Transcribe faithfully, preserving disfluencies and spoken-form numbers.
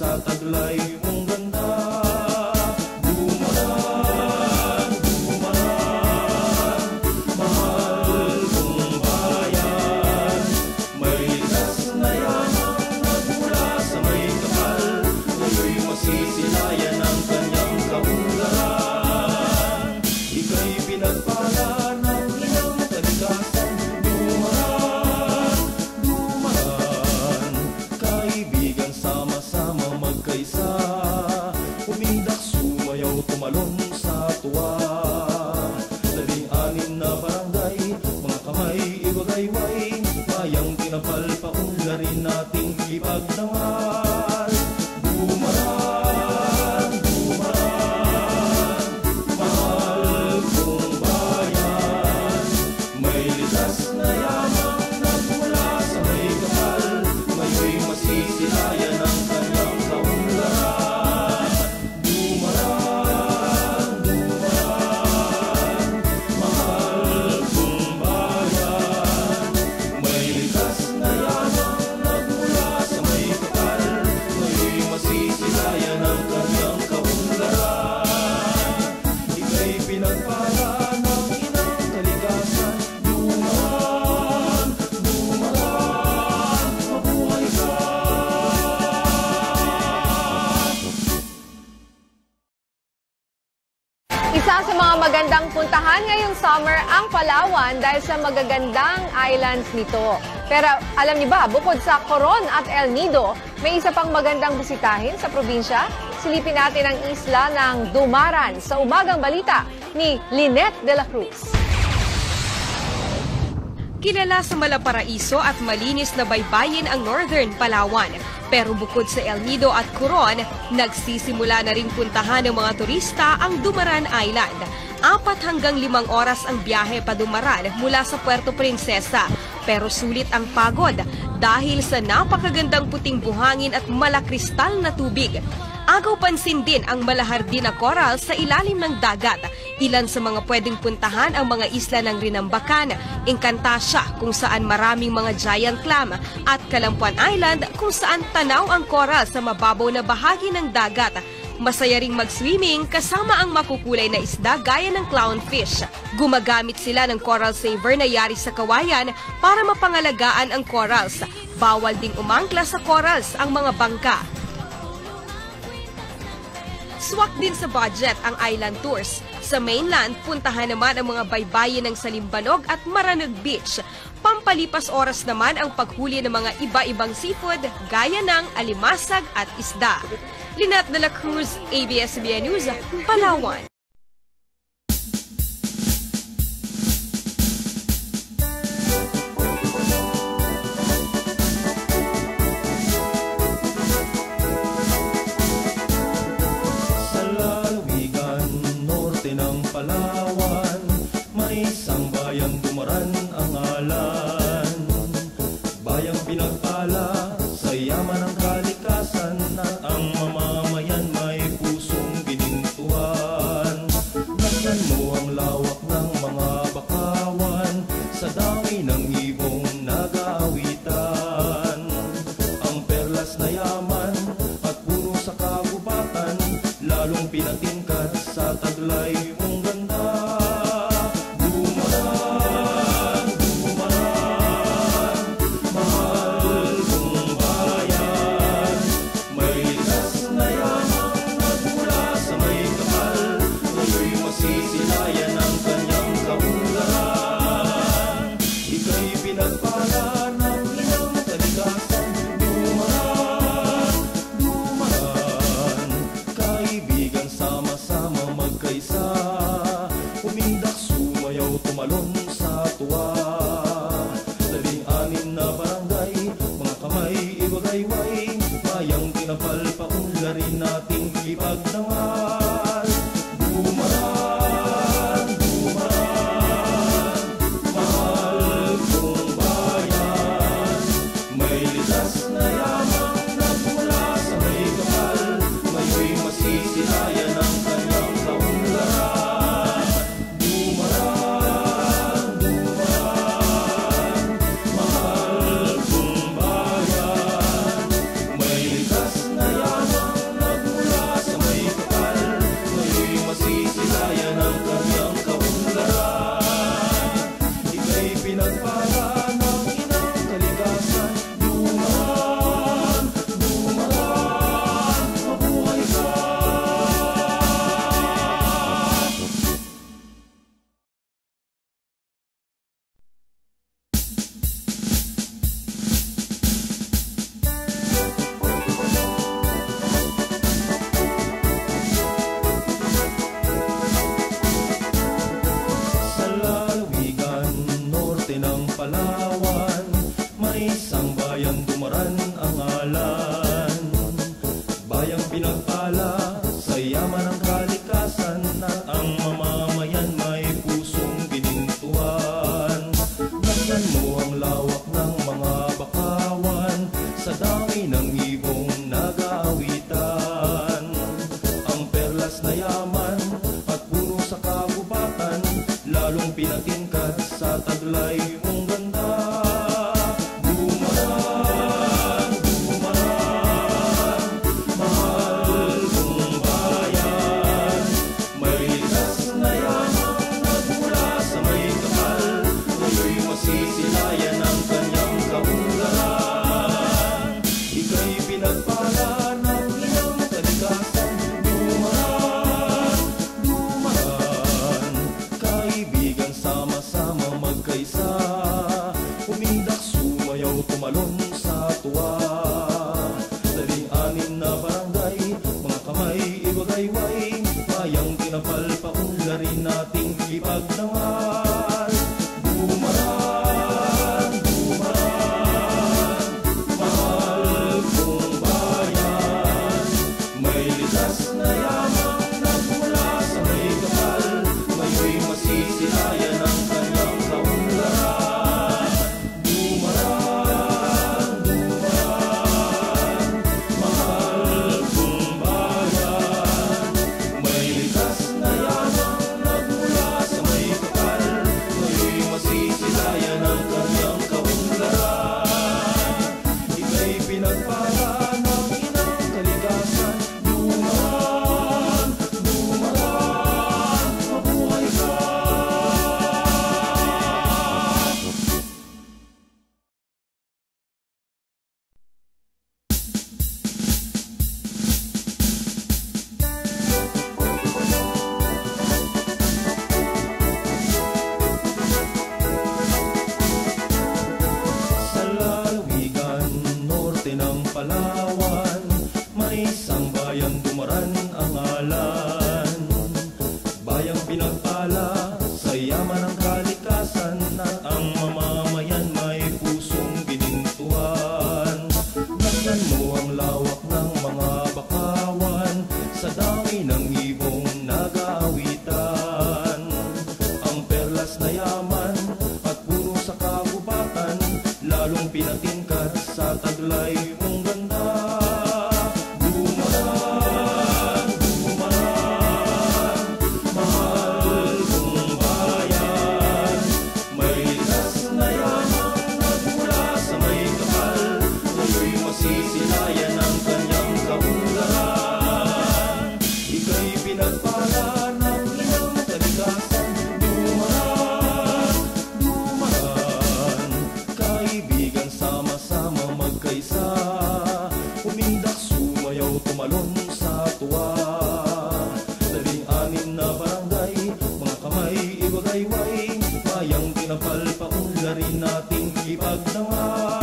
sa taglay mong ganda. Dumaran, dumaran, mahal kong bayan. May likas na yamang nagmula sa may kapal, ngayoy masisilayan ang kanyang kaunlaran. Ika'y pinagpala ng inang kalikasan. Dumaran, dumaran, kaibigan, sama-sama magkaisa, umindak, sumayaw, tumalon sa tuwa. Labing-anim na barangay, mga kamay iwagayway, mayang tinapal, paunlarin nating ipagdangal. Dumaran, dumaran, mahal kong bayan. May likas na yamang nagmula sa may kapal, ngayoy masisilayan ang kanyang kaunlaran. Dumaran, dumaran, mahal kong bayan. May likas na yamang nagmula sa may kapal, ngayoy masisilayan ang kanyang kaunlaran. Ika'y pinagpala ng inang kalikasan. Dumaran, dumaran, mabuhay ka. Isa sa mga magandang puntahan ngayong summer ang Palawan dahil sa magagandang islands nito. Pero alam niyo ba, bukod sa Coron at El Nido, may isa pang magandang bisitahin sa probinsya? Silipin natin ang isla ng Dumaran sa Umagang Balita ni Lynette de la Cruz. Kilala sa malaparaiso at malinis na baybayin ang Northern Palawan. Pero bukod sa El Nido at Coron, nagsisimula na ring puntahan ng mga turista ang Dumaran Island. Apat hanggang limang oras ang biyahe pa Dumaran mula sa Puerto Princesa. Pero sulit ang pagod dahil sa napakagandang puting buhangin at malakristal na tubig. Agaw pansin din ang malahardin na coral sa ilalim ng dagat. Ilan sa mga pwedeng puntahan ang mga isla ng Rinambacan, Encantasia kung saan maraming mga giant clam, at Calampuan Island kung saan tanaw ang coral sa mababaw na bahagi ng dagat. Masaya ring mag-swimming kasama ang makukulay na isda gaya ng clownfish. Gumagamit sila ng coral saver na yari sa kawayan para mapangalagaan ang corals. Bawal ding umangkla sa corals ang mga bangka. Swak din sa budget ang island tours. Sa mainland, puntahan naman ang mga baybayin ng Salimbanog at Maranag Beach. Pampalipas oras naman ang paghuli ng mga iba-ibang seafood gaya ng alimasag at isda. Lynette de la Cruz, A B S C B N News, Palawan. Ng Palawan, may isang bayang Dumaran ang ngalan. Bayang pinagpala sa yaman ng kalikasan, na ang mamamayan may pusong ginintuan. Nagnan mo ang lawak ng mga bakawan, sa dami ng ibong nag-aawitan. Ang perlas na yaman at puro sa kagubatan, lalong pinatingkad sa taglay mong ganda. Dumaran, dumaran, mahal kong bayan. May likas na yamang nagmula sa may kapal, ngayoy masisilayan ang kanyang kaunlaran. Ika'y pinagpala ng inang kalikasan. Dumaran, dumaran, kaibigan, sama-sama magkaisa, umindak, sumayaw, tumalon sa tuwa. Labing-anim na barangay, mga kamay iwagayway, mayang tinapal, paunlarin nating ipagdangal. Dumaran, dumaran, mahal kong bayan. Palawan, may isang bayan dumaran ang ngalan. Bayang pinagpala sa yaman ng kalikasan, at ang mamamayan may pusong binintuan. Tingnan mo ang lawak ng mga bakawan, sa dami ng ibong nag-aawitan. Ang perlas na yaman at puno sa kagubatan, lalong pinatingkad sa taglay mong ganda. Dumaran, dumaran, mahal kong bayan. May likas na yamang nagmula sa may kapal, ngayo'y masisilayan ang kanyang kaunlaran. Ika'y pinagpala ng inang kalikasan. Dumaran, dumaran, kaibigan, sama-sama magkaisa, umindak, sumayaw, tumalon sa tuwa. Daling-anin na barangay, mga kamay ibagayway, mayang tinapal, paunlarin nating ipagdangal. Dumaran, dumaran, mahal kong bayan. May likas na yamang nagmula sa may kapal, ngayo'y masisilayan ang kanyang kaunlaran. Dumaran, dumaran, mahal kong bayan. May likas na yamang nagmula sa may kapal, ngayo'y masisilayan ang kanyang kaunlaran. Ika'y pinagpala ng inang kalikasan. Dumaran, dumaran, mabuhay ka. Sa lalawigan, norte ng Palawan, may isang bayan dumaran ang ngalan. Bayang pinagpala sa yaman ng kalikasan, at ang mamamayan may pusong binintuan. Tingnan mo ang lawak ng mga bakawan, sa dami ng ibong nag-aawitan. Ang perlas na yaman at puno sa kagubatan, lalong pinatingkad sa taglay mong ganda. Dumaran, dumaran, mahal kong bayan. May likas na yamang nagmula sa may kapal, ngayo'y masisilayan ang kanyang kaunlaran. Ika'y pinagpala ng inang kalikasan. Dumaran, dumaran, kaibigan, sama-sama magkaisa, umindak, sumayaw, tumalon sa tuwa. Daling-anin na barangay, mga kamay ibagayway, mayang tinapal, paunlarin nating ipagdangal.